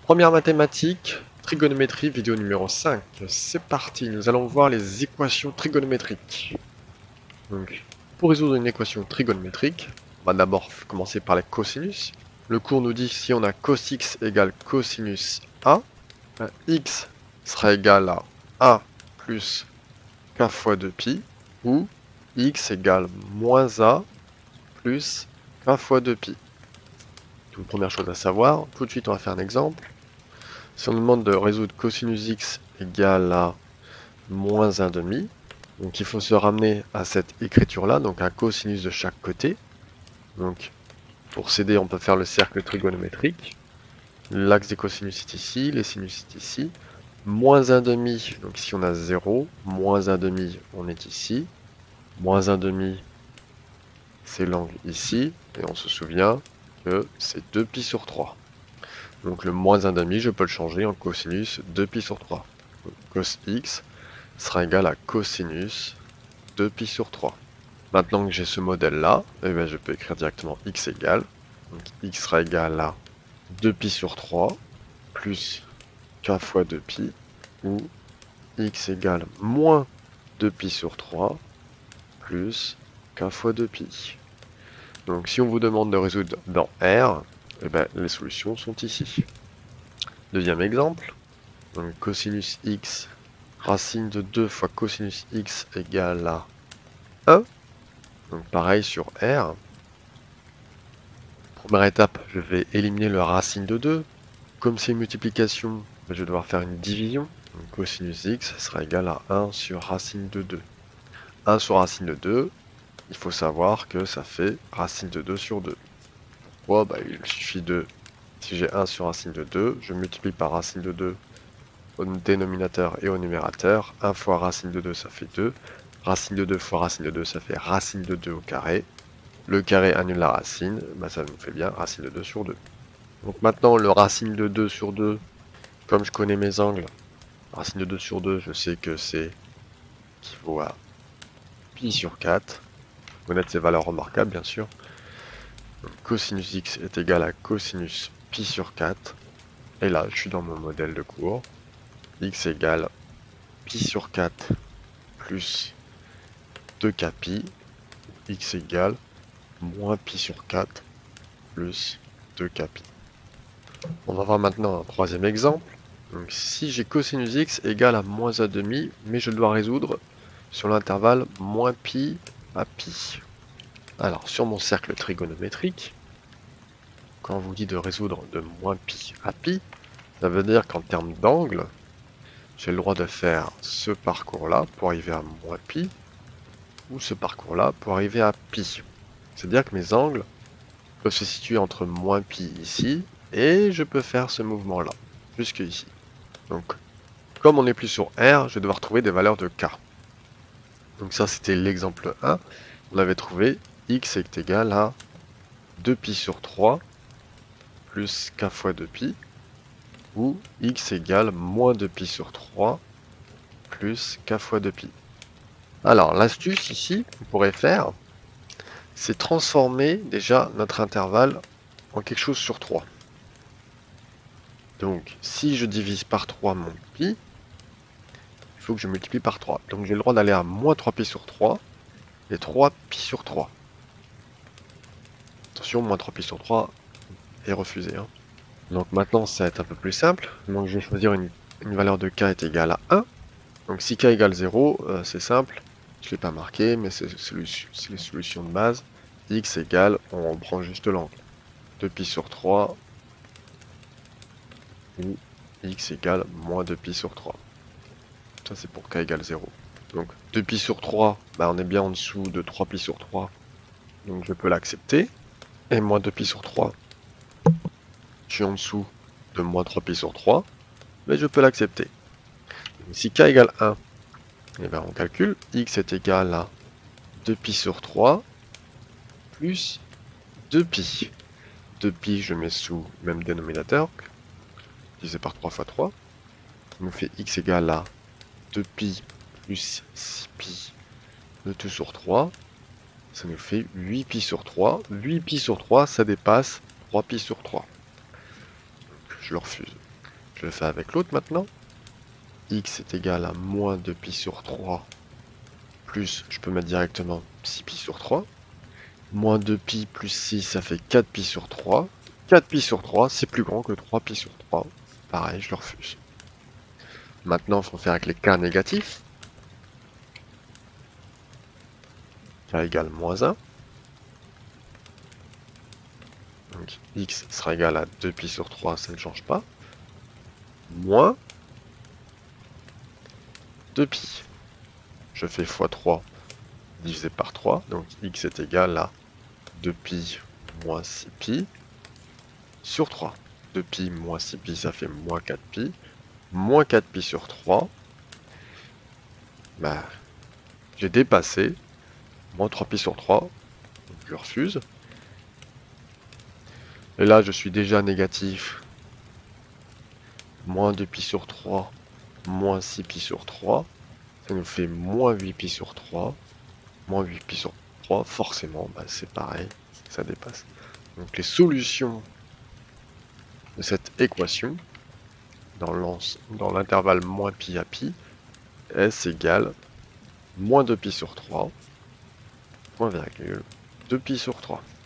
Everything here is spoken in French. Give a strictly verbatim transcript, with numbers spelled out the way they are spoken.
Première mathématique, trigonométrie, vidéo numéro cinq. C'est parti, nous allons voir les équations trigonométriques. Donc, pour résoudre une équation trigonométrique, on va d'abord commencer par les cosinus. Le cours nous dit si on a cos x égale cosinus A, ben x sera égal à A plus k fois deux pi, ou x égale moins A plus k fois deux pi. Donc, première chose à savoir, tout de suite on va faire un exemple. Si on nous demande de résoudre cosinus x égale à moins un demi, donc il faut se ramener à cette écriture-là, donc un cosinus de chaque côté. Donc pour s'aider, on peut faire le cercle trigonométrique. L'axe des cosinus est ici, les sinus est ici. Moins un demi, donc ici on a zéro. Moins un demi, on est ici. Moins un demi, c'est l'angle ici. Et on se souvient que c'est deux pi sur trois. Donc le moins un demi, je peux le changer en cosinus deux pi sur trois. Donc, cos x sera égal à cosinus deux pi sur trois. Maintenant que j'ai ce modèle-là, eh bien, je peux écrire directement x égale. Donc x sera égal à deux pi sur trois plus k fois deux pi, ou x égale moins deux pi sur trois plus k fois deux pi. Donc si on vous demande de résoudre dans R, eh bien, les solutions sont ici. Deuxième exemple, donc cosinus x, racine de deux fois cosinus x égale à un. Donc pareil sur R. Première étape, je vais éliminer le racine de deux. Comme c'est une multiplication, je vais devoir faire une division. Donc cosinus x sera égal à un sur racine de deux. un sur racine de deux, il faut savoir que ça fait racine de deux sur deux. Pourquoi? Bah, il suffit de, si j'ai un sur racine de deux, je multiplie par racine de deux au dénominateur et au numérateur. un fois racine de deux, ça fait deux. Racine de deux fois racine de deux, ça fait racine de deux au carré. Le carré annule la racine, bah ça nous fait bien racine de deux sur deux. Donc maintenant, le racine de deux sur deux, comme je connais mes angles, racine de deux sur deux, je sais que c'est équivaut à pi sur quatre. Connaître ces valeurs remarquables, bien sûr. Donc, cosinus x est égal à cosinus pi sur quatre. Et là, je suis dans mon modèle de cours. X égale pi sur quatre plus deux k pi. X égale moins pi sur quatre plus deux k pi. On va voir maintenant un troisième exemple. Donc si j'ai cosinus x égale à moins un demi, mais je dois résoudre sur l'intervalle moins pi à pi. Alors sur mon cercle trigonométrique, quand on vous dit de résoudre de moins pi à pi, ça veut dire qu'en termes d'angle, j'ai le droit de faire ce parcours-là pour arriver à moins pi, ou ce parcours-là pour arriver à pi. C'est-à-dire que mes angles peuvent se situer entre moins pi ici, et je peux faire ce mouvement-là, jusque ici. Donc, comme on n'est plus sur R, je vais devoir trouver des valeurs de K. Donc ça, c'était l'exemple un. On avait trouvé x est égal à deux pi sur trois plus K fois deux pi, ou x égale moins deux pi sur trois plus K fois deux pi. Alors, l'astuce ici, qu'on pourrait faire, c'est transformer déjà notre intervalle en quelque chose sur trois. Donc, si je divise par trois mon pi, il faut que je multiplie par trois. Donc, j'ai le droit d'aller à moins trois pi sur trois et trois pi sur trois. Attention, moins trois pi sur trois est refusé. Hein. Donc, maintenant, ça va être un peu plus simple. Donc, je vais choisir une, une valeur de k est égale à un. Donc, si k égale zéro, euh, c'est simple. Je ne l'ai pas marqué, mais c'est les solutions de base. X égale, on prend juste l'angle. deux pi sur trois, ou x égale moins deux pi sur trois. Ça c'est pour k égale zéro. Donc deux pi sur trois, bah, on est bien en dessous de trois pi sur trois. Donc je peux l'accepter. Et moins deux pi sur trois, je suis en dessous de moins trois pi sur trois. Mais je peux l'accepter. Si k égale un, et ben on calcule. X est égal à deux pi sur trois plus deux pi. deux pi, je mets sous le même dénominateur. Divisé par trois fois trois. Ça nous fait x égale à deux pi plus six pi de deux sur trois. Ça nous fait huit pi sur trois. huit pi sur trois, ça dépasse trois pi sur trois. Donc, je le refuse. Je le fais avec l'autre maintenant. X est égal à moins deux pi sur trois, plus, je peux mettre directement six pi sur trois. Moins deux pi plus six, ça fait quatre pi sur trois. quatre pi sur trois, c'est plus grand que trois pi sur trois. Pareil, je le refuse. Maintenant, il faut faire avec les cas négatifs. K égale moins un. Donc x sera égal à deux pi sur trois, ça ne change pas. Moins deux pi. Je fais fois trois divisé par trois. Donc x est égal à deux pi moins six pi sur trois. deux pi moins six pi, ça fait moins quatre pi. Moins quatre pi sur trois. Bah, j'ai dépassé. Moins trois pi sur trois. Donc je refuse. Et là, je suis déjà négatif. Moins deux pi sur trois. Moins six pi sur trois. Ça nous fait moins huit pi sur trois. Moins huit pi sur trois, forcément, bah, c'est pareil. Ça dépasse. Donc les solutions de cette équation, dans l'intervalle moins pi à pi, S égale moins deux pi sur trois, point virgule, deux pi sur trois.